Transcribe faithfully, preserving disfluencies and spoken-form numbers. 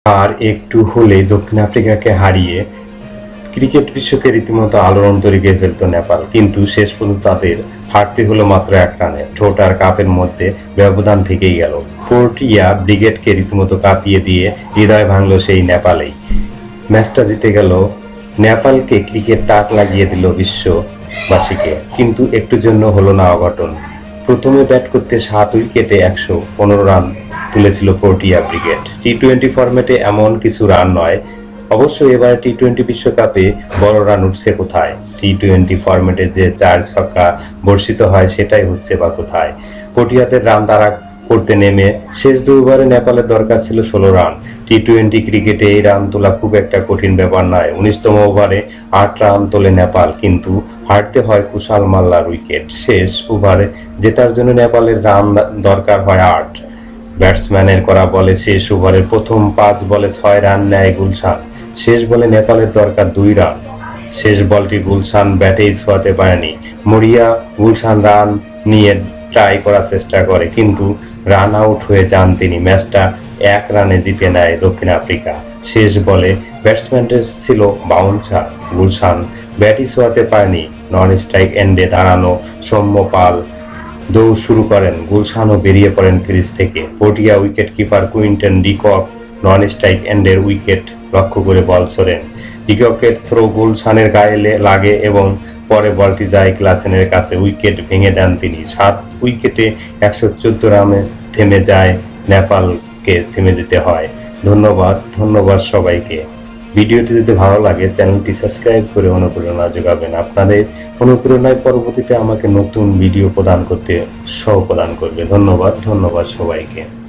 আর একটু হলেই দক্ষিণ আফ্রিকাকে হারিয়ে ক্রিকেট বিশ্বকে রীতিমতো আলোড়ন তৈরি করে ফেলত নেপাল, কিন্তু শেষ পর্যন্ত তাদের হারতে হলো মাত্র এক রানে। ঠোঁট আর কাপের মধ্যে ব্যবধান থেকেই গেল। প্রোটিয়া ব্রিগেডকে রীতিমতো কাঁপিয়ে দিয়ে হৃদয় ভাঙল সেই নেপালেই। ম্যাচটা জিতে গেল নেপালকে, ক্রিকেট তাক লাগিয়ে দিল বিশ্ববাসীকে। কিন্তু একটুর জন্য হলো না অঘটন। প্রথমে ব্যাট করতে সাত উইকেটে একশো পনেরো রান তুলেছিল প্রোটিয়া ব্রিগেড। টি টোয়েন্টি ফরম্যাটে এমন কিছু রান নয়। অবশ্যই এবার টি টোয়েন্টি বিশ্বকাপে বড় রান উঠছে কোথায়? টি টোয়েন্টি ফরম্যাটে যে চার ছক্কা বর্ষিত হয় সেটাই হচ্ছে বা কোথায়? প্রোটিয়াদের রান তাড়া করতে নেমে শেষ দুই ওভারে নেপালের দরকার ছিল ষোলো রান। টি টোয়েন্টি ক্রিকেটে এই রান তোলা খুব একটা কঠিন ব্যাপার নয়। উনিশতম ওভারে আট রান তোলে নেপাল, কিন্তু হারতে হয় কুশাল মাল্লার উইকেট। শেষ ওভারে জেতার জন্য নেপালের রান দরকার হয় আট। ব্যাটসম্যানের করা বলে শেষ ওভারের প্রথম পাঁচ বলে ছয় রান নেয় গুলশান। শেষ বলে নেপালের দরকার দুই রান। শেষ বলটি গুলশান ব্যাটেই ছোঁয়াতে পারেনি। মরিয়া গুলশান রান নিয়ে ট্রাই করার চেষ্টা করে, কিন্তু রান আউট হয়ে যান তিনি। ম্যাচটা এক রানে জিতে নেয় দক্ষিণ আফ্রিকা। শেষ বলে ব্যাটসম্যানদের ছিল বাউন্সার। গুলশান ব্যাটই ছোঁয়াতে পারেনি। নন স্ট্রাইক এন্ডে দাঁড়ানো সৌম্য পাল দৌড় শুরু করেন। গুলশানও বেরিয়ে পড়েন ক্রিজ থেকে। Protea wicket keeper Quinton de Kock non striker এন্ডের উইকেট লক্ষ্য করে বল ছোড়েন। ডিককের থ্রো গুলশানের গায়ে লাগে এবং পরে বলটি যায় ক্লাসেনের কাছে। উইকেট ভেঙে দেন তিনি। সাত উইকেটে একশো চোদ্দ রানে থেমে যায় নেপালকে, থেমে দিতে হয়। ধন্যবাদ ধন্যবাদ সবাইকে। ভিডিওটি যদি ভালো লাগে চ্যানেলটি সাবস্ক্রাইব করে অনুপ্রেরণা যোগাবেন। আপনাদের অনুপ্রেরণায় পরবর্তীতে আমাকে নতুন ভিডিও প্রদান করতে উৎসাহ প্রদান করবে। ধন্যবাদ ধন্যবাদ সবাইকে।